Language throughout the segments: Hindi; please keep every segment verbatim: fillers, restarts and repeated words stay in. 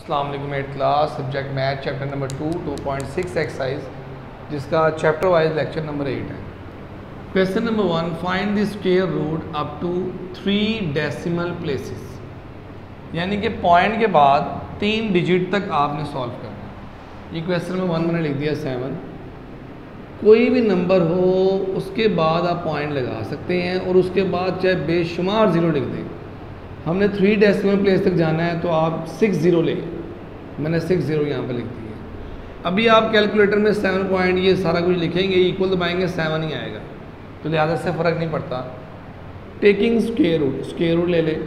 अस्सलाम वालेकुम eight class subject math chapter number two two point six exercise जिसका chapter wise lecture number eight है। Question number one, find the square root up to three decimal places, यानी कि पॉइंट के बाद तीन डिजिट तक आपने सॉल्व करना है। ये क्वेश्चन नंबर वन मैंने लिख दिया सेवन। कोई भी नंबर हो उसके बाद आप पॉइंट लगा सकते हैं और उसके बाद चाहे बेशुमार ज़ीरो लिख दें। हमने थ्री डेसिमल प्लेस तक जाना है तो आप सिक्स ज़ीरो लें, मैंने सिक्स ज़ीरो यहाँ पर लिख दी है। अभी आप कैलकुलेटर में सेवन पॉइंट ये सारा कुछ लिखेंगे, इक्वल दबाएंगे, सेवन ही आएगा, तो लिहाजा से फ़र्क नहीं पड़ता। Taking square root, square root ले लें,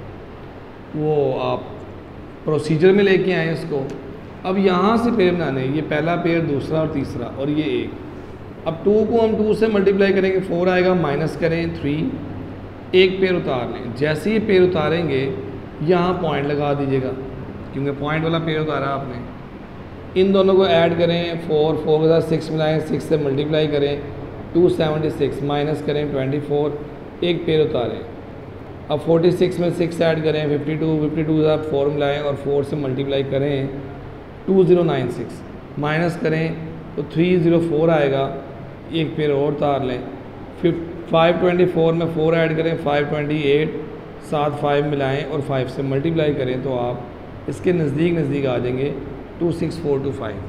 वो आप प्रोसीजर में लेके आए इसको। अब यहाँ से पेयर बनाने, ये पहला पेयर, दूसरा और तीसरा, और ये एक। अब टू को हम टू से मल्टीप्लाई करेंगे, फोर आएगा, माइनस करें थ्री, एक पेयर उतार लें। जैसे ही पेयर उतारेंगे यहाँ पॉइंट लगा दीजिएगा, क्योंकि पॉइंट वाला पेयर उतारा आपने। इन दोनों को ऐड करें, फोर फोर के साथ सिक्स मिलाएं, सिक्स से मल्टीप्लाई करें, टू सेवेंटी सिक्स, माइनस करें ट्वेंटी फोर, एक पेयर उतारें। अब फोर्टी सिक्स में सिक्स ऐड करें, फिफ्टी टू, फिफ्टी टू के साथ फोर मिलाएं और फोर से मल्टीप्लाई करें, two zero nine six, minus करें तो थ्री ज़ीरो फोर आएगा, एक पेयर और उतार लें। फिफ्ट फाइव ट्वेंटी फोर में फोर ऐड करें, फाइव ट्वेंटी एट, साथ फाइव मिलाएं और फाइव से मल्टीप्लाई करें तो आप इसके नज़दीक नज़दीक आ जाएंगे, two six four two five.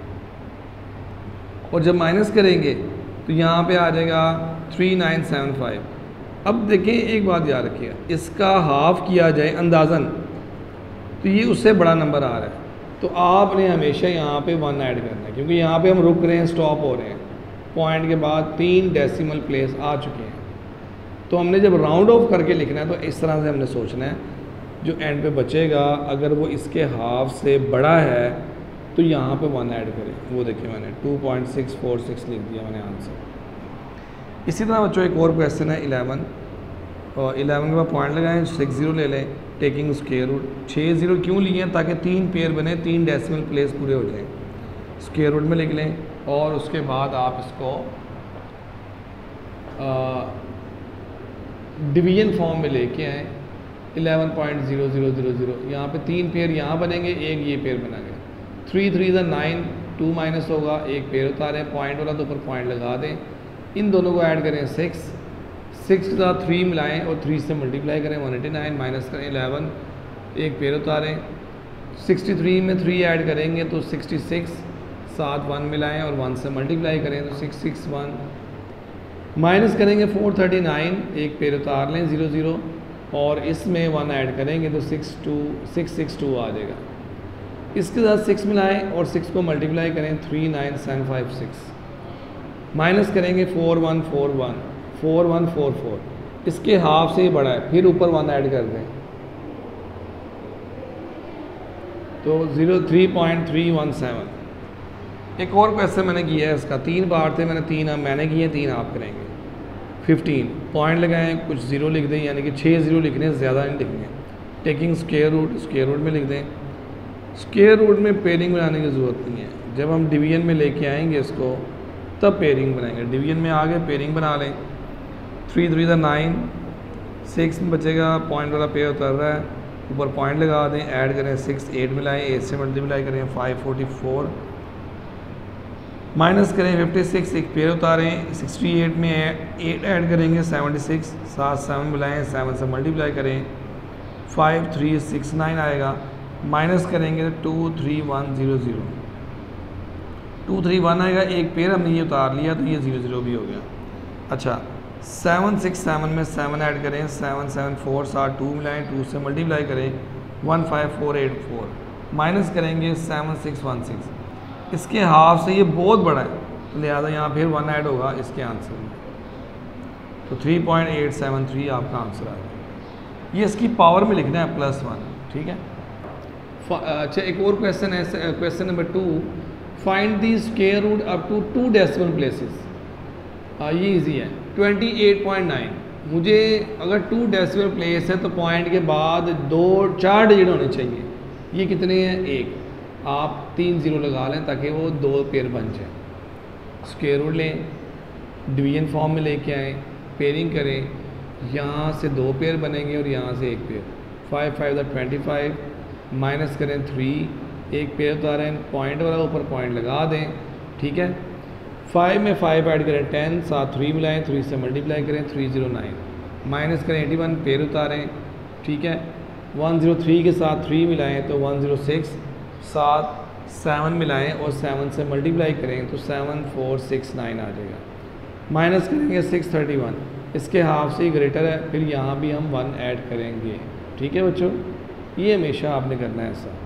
और जब माइनस करेंगे तो यहाँ पे आ जाएगा थ्री नाइन सेवन फाइव। अब देखें, एक बात याद रखिएगा, इसका हाफ किया जाए अंदाज़न तो ये उससे बड़ा नंबर आ रहा है, तो आपने हमेशा यहाँ पे वन ऐड करना है, क्योंकि यहाँ पे हम रुक रहे हैं, स्टॉप हो रहे हैं। पॉइंट के बाद तीन डेसिमल प्लेस आ चुके हैं, तो हमने जब राउंड ऑफ करके लिखना है तो इस तरह से हमने सोचना है, जो एंड पे बचेगा अगर वो इसके हाफ से बड़ा है तो यहाँ पे वन ऐड करें। वो देखिए मैंने two point six four six लिख दिया मैंने आंसर। इसी तरह बच्चों एक और क्वेश्चन है इलेवन, और इलेवन के बाद पॉइंट लगाएं, सिक्स ज़ीरो ले लें, टेकिंग स्क्वायर रूट। छः ज़ीरो क्यों लिए हैं? ताकि तीन पेयर बने, तीन डेसिमल प्लेस पूरे हो जाएँ। स्क्वायर रूट में लिख लें और उसके बाद आप इसको डिवीजन फॉर्म में लेके आए। Eleven point zero zero zero zero, यहाँ पे तीन पेयर यहाँ बनेंगे, एक ये पेयर बनेंगे। थ्री थ्री ज़ा नाइन, टू माइनस होगा, एक पेयर उतारें, पॉइंट वाला तो ऊपर पॉइंट लगा दें। इन दोनों को ऐड करें, सिक्स, सिक्स के साथ थ्री मिलाएं और थ्री से मल्टीप्लाई करें, वन एटी नाइन, माइनस करें इलेवन, एक पेयर उतारें। सिक्सटी थ्री में थ्री ऐड करेंगे तो सिक्सटी सिक्स, साथ वन मिलाएं और वन से मल्टीप्लाई करें तो सिक्स सिक्स वन, माइनस करेंगे फोर थर्टी नाइन, एक पेयर उतार लें ज़ीरो ज़ीरो और इसमें वन ऐड करेंगे तो six two six six two आ जाएगा। इसके साथ सिक्स मिलाएं और सिक्स को मल्टीप्लाई करें, three nine seven five six, minus करेंगे four one four one, four one four four, इसके हाफ से ही बड़ा है, फिर ऊपर वन ऐड कर दें तो zero three point three one seven. एक और क्वेश्चन मैंने किया है, इसका तीन बार थे, मैंने तीन अब मैंने किए, तीन आप करेंगे। फिफ्टीन, पॉइंट लगाएं, कुछ ज़ीरो लिख दें, यानी कि छः ज़ीरो लिखने, ज़्यादा नहीं लिखने। Taking square root, square root में लिख दें। स्क्वायर रूट में पेयरिंग बनाने की ज़रूरत नहीं है, जब हम डिवीजन में लेके आएंगे इसको तब पेयरिंग बनाएंगे। डिवीजन में आगे पेयरिंग बना लें। थ्री थ्री ज़ा नाइन, सिक्स में बचेगा, पॉइंट वाला पेयर उतर रहा है, ऊपर पॉइंट लगा दें, ऐड करें, सिक्स एट मिलाएँ, एट से मल्टीप्लाई करें, फाइव फोर्टी फोर, माइनस करें फिफ्टी सिक्स, एक पेयर उतारें, सिक्सटी एट में एट ऐड करेंगे, सेवेंटी सिक्स, सात सेवन मिलाएं, सेवन से मल्टीप्लाई करें, फाइव थ्री सिक्स नाइन आएगा, माइनस करेंगे two three one zero zero, two three one आएगा, एक पेयर हमने ये उतार लिया तो ये ज़ीरो ज़ीरो भी हो गया। अच्छा, सेवन सिक्स सेवन में सेवन ऐड करें, सेवन सेवन फोर, सात टू मिलाएं, टू से मल्टीप्लाई करें, one five four eight four, minus करेंगे सेवन सिक्स वन सिक्स, इसके हाफ से ये बहुत बड़ा है तो लिहाजा यहाँ फिर वन ऐड होगा इसके आंसर में, तो three point eight seven three आपका आंसर आएगा। ये इसकी पावर में लिखना है, प्लस वन, ठीक है। अच्छा, एक और क्वेश्चन है, question number two, find the square root up to two decimal places. ये इजी है, ट्वेंटी एट पॉइंट नाइन। मुझे अगर टू डेसिमल प्लेस है तो पॉइंट के बाद दो चार डिजिट होने चाहिए। ये कितने हैं? एक। आप तीन ज़ीरो लगा लें ताकि वो दो पेयर बन जाए। स्क्वायर रूट लें, डिवीजन फॉर्म में लेके आएँ, पेयरिंग करें, यहाँ से दो पेयर बनेंगे और यहाँ से एक pair. Five five the twenty five, minus करें थ्री, एक पेयर उतारें, पॉइंट वाला ऊपर पॉइंट लगा दें, ठीक है। फाइव में फाइव ऐड करें टेन, साथ थ्री मिलाएं, थ्री से मल्टीप्लाई करें थ्री ज़ीरो नाइन, माइनस करें एटी वन, पेयर उतारें, ठीक है। वन ज़ीरो थ्री के साथ थ्री मिलाएं तो वन ज़ीरो सिक्स, साथ सेवन मिलाएं और सेवन से मल्टीप्लाई करें तो सेवन फोर सिक्स नाइन आ जाएगा। माइनस करेंगे सिक्स थर्टी वन, इसके हाफ से ही ग्रेटर है, फिर यहाँ भी हम वन ऐड करेंगे, ठीक है बच्चों। ये हमेशा आपने करना है ऐसा।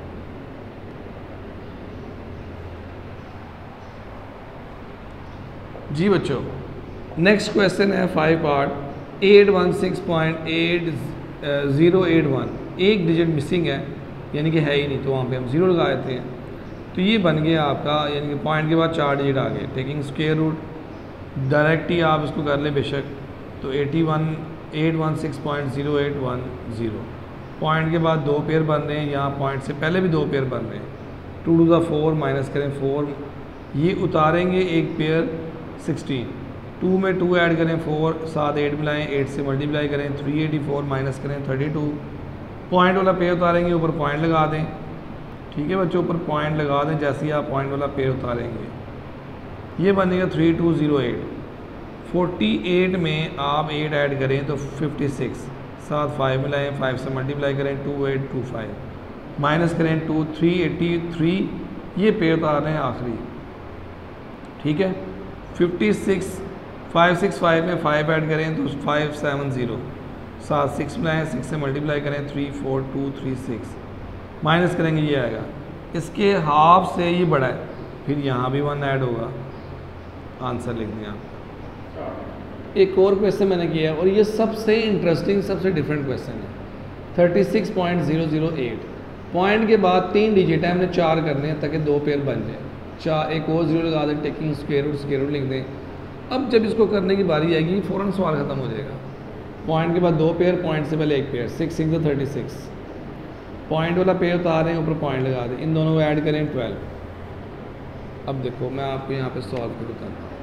जी बच्चों, नेक्स्ट क्वेश्चन है five part eight one six point eight zero eight one, एक डिजिट मिसिंग है यानी कि है ही नहीं, तो वहाँ पे हम ज़ीरो लगा देते हैं। तो ये बन गया आपका, यानी कि पॉइंट के बाद चार डिजिट आ गए। टेकिंग स्क्वायर रूट डायरेक्ट ही आप इसको कर लें बेशक, तो eighty one eight one six point zero eight one zero, point के बाद दो पेयर बन रहे हैं, यहाँ पॉइंट से पहले भी दो पेयर बन रहे हैं। टू टू ज़ा फोर, माइनस करें फोर, ये उतारेंगे एक पेयर सिक्सटीन, टू में टू ऐड करें फोर, साथ एट मिलाएं, एट से मल्टीप्लाई करें थ्री एटी फोर, माइनस करें थर्टी टू, पॉइंट वाला पेयर उतारेंगे, ऊपर पॉइंट लगा दें, ठीक है बच्चों। ऊपर पॉइंट लगा दें जैसे ही आप पॉइंट वाला पेयर उतारेंगे, ये बनेगा three two zero eight. Forty eight में आप एट ऐड करें तो फिफ्टी सिक्स, साथ फाइव मिलाएं, फाइव से मल्टीप्लाई करें two eight two five, minus करें टू थ्री एटी थ्री, ये पेयर उतार रहे हैं आखिरी, ठीक है। Fifty six, five six five में फाइव ऐड करें तो फाइव सेवन ज़ीरो, साथ सिक्स मिलाएं, सिक्स से मल्टीप्लाई करें three four two three six, minus करेंगे ये आएगा, इसके हाफ से ये बड़ा है, फिर यहाँ भी वन ऐड होगा, आंसर लिख दें आप। एक और क्वेश्चन मैंने किया है और ये सबसे इंटरेस्टिंग सबसे डिफरेंट क्वेश्चन है। Thirty six point zero zero eight, point के बाद तीन डिजिट है, हमने चार करने हैं ताकि दो पेयर बन जाए। चार, एक और जीरो लगा दें, taking square root square root लिख दें। अब जब इसको करने की बारी आएगी फ़ौरन सवाल ख़त्म हो जाएगा। पॉइंट के बाद दो पेयर, पॉइंट से पहले एक pair, six six thirty six, point वाला पेयर उतार रहे हैं, ऊपर पॉइंट लगा दें, इन दोनों को ऐड करें ट्वेल्व। अब देखो मैं आपको यहाँ पे सॉल्व कर बताता हूँ।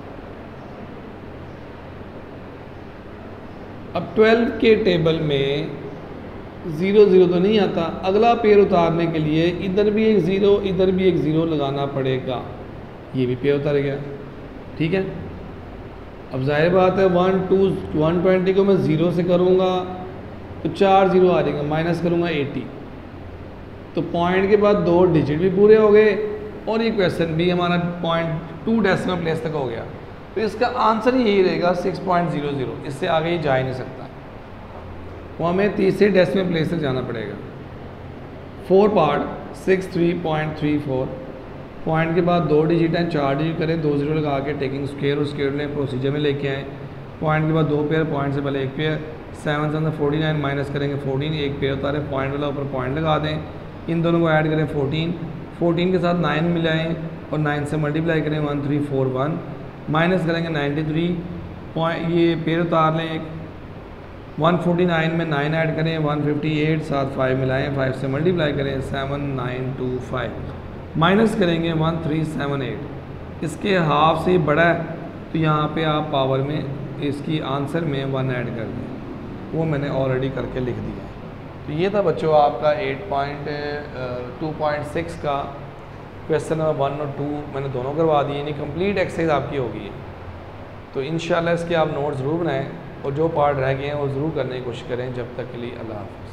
अब ट्वेल्व के टेबल में ज़ीरो ज़ीरो तो नहीं आता, अगला पेयर उतारने के लिए इधर भी एक ज़ीरो इधर भी एक ज़ीरो लगाना पड़ेगा, ये भी पेयर उतर गया, ठीक है। अब जाहिर बात है वन टू वन ट्वेंटी को मैं ज़ीरो से करूँगा तो चार ज़ीरो आ जाएगा, माइनस करूँगा एटी, तो पॉइंट के बाद दो डिजिट भी पूरे हो गए और ये क्वेश्चन भी हमारा पॉइंट टू डेसिमल प्लेस तक हो गया। तो इसका आंसर यही रहेगा सिक्स पॉइंट ज़ीरो ज़ीरो, इससे आगे ये जा ही नहीं सकता, वो हमें तीसरे डेसिमल प्लेस तक जाना पड़ेगा। Four part six three point three four, point के बाद दो डिजिट हैं, चार डिजिट करें, दो जीरो लगा के टेकिंग स्क्वायर और स्क्वायर लें, प्रोसीजर में लेके आएँ। पॉइंट के बाद दो पेयर, पॉइंट से पहले एक pair, seven seven forty nine, minus करेंगे फोर्टीन, एक पेयर उतारें, पॉइंट वाला ऊपर पॉइंट लगा दें, इन दोनों को ऐड करें फोर्टीन, फोर्टीन के साथ नाइन मिलाएँ और नाइन से मल्टीप्लाई करें one three four one, minus करेंगे नाइन्टी थ्री, पॉइंट ये पेयर उतार लें एक, वन फोर्टी नाइन में नाइन ऐड करें, वन फिफ्टी एट, साथ फाइव मिलाएं, फाइव से मल्टीप्लाई करें seven nine two five, minus करेंगे वन थ्री सेवन एट, इसके हाफ से बड़ा है तो यहाँ पे आप पावर में इसकी आंसर में वन ऐड कर दें, वो मैंने ऑलरेडी करके लिख दिया। तो ये था बच्चों आपका eight point two point six का क्वेश्चन नंबर वन और टू मैंने दोनों करवा दिए, यानी कंप्लीट एक्सरसाइज आपकी होगी है। तो इंशाल्लाह इसके आप नोट ज़रूर बनाएं और जो पार्ट रह गए हैं वो ज़रूर करने की कोशिश करें। जब तक के लिए अल्लाह हाफ़िज़।